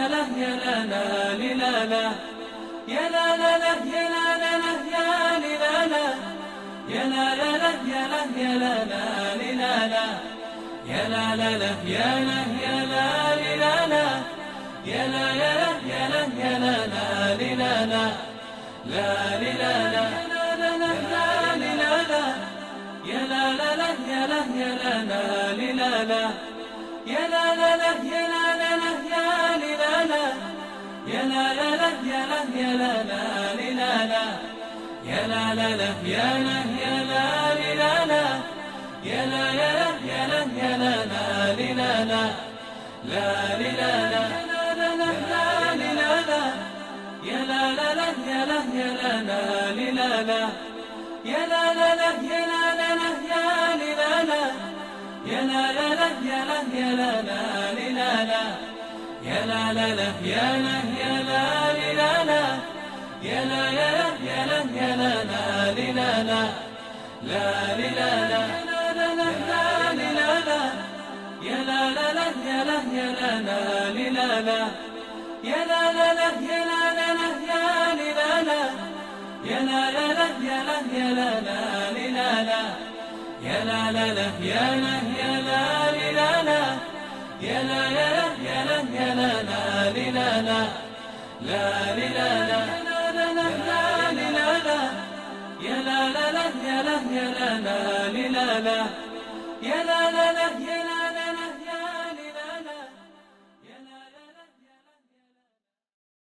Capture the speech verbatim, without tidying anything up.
لا يا لا لا لا لا يا لا لا لا يا لا لا لا يا لا لا لا يا لا يا لا يا لا لا لا يا لا يا لا يا لا لا يا لا يا لا يا لا لا لا لا لا لا يا لا لا لا يا لا يا لا لا يا لا لا لا يا لا لا لا يا لا لا لا يا لا يا لا يا لا لا لا يا لا يا لا يا لا يا لا يا لا يا لا لا لا لا لا يا لا لا لا يا لا يا لا لا يا لا لا لا يا لا لا لا يا لا لا لا يا لا يا لا يا لا لا لا يا لا يا لا يا لا يا لا يا لا يا لا لا لا لا يا لا لا لا يا لا يا لا يا لا لا لا يا لا لا لا يا لا لا لا يا لا يا لا يا لا لا لا يا لا يا لا يا لا يا لا يا لا يا لا لا لا لا يا لا لا لا يا لا يا لا يا لا لا